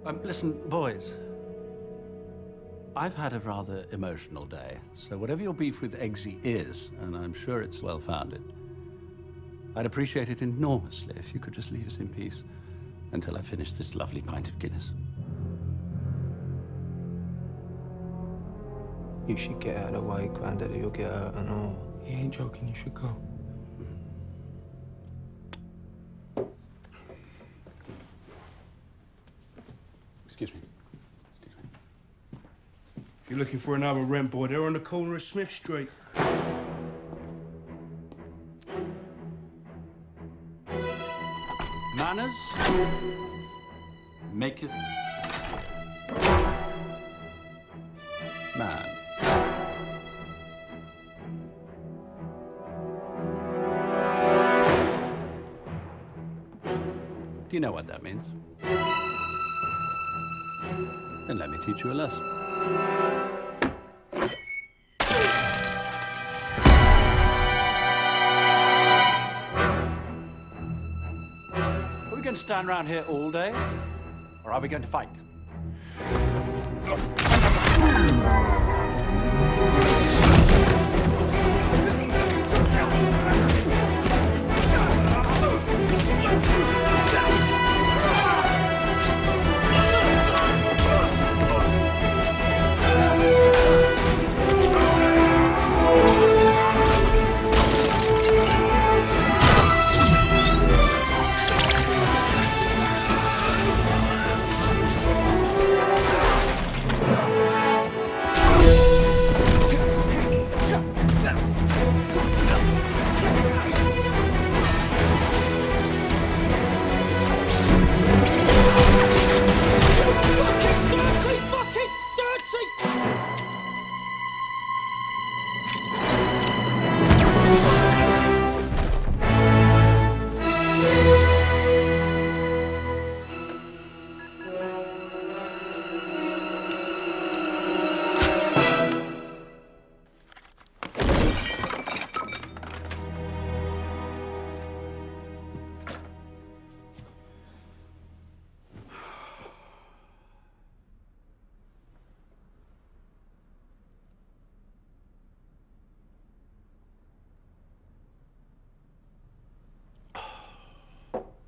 Listen, boys. I've had a rather emotional day, so whatever your beef with Eggsy is, and I'm sure it's well-founded, I'd appreciate it enormously if you could just leave us in peace until I finish this lovely pint of Guinness. You should get out of the way, Granddaddy. You'll get hurt and all. He ain't joking. You should go. Excuse me. If you're looking for another rent boy, they're on the corner of Smith Street. Manners maketh man. Do you know what that means? Then let me teach you a lesson. Are we going to stand around here all day, or are we going to fight?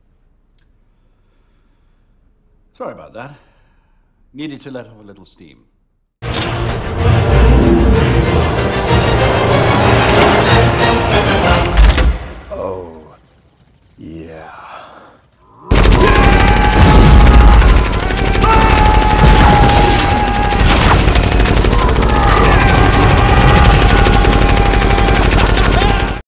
Sorry about that. Needed to let off a little steam.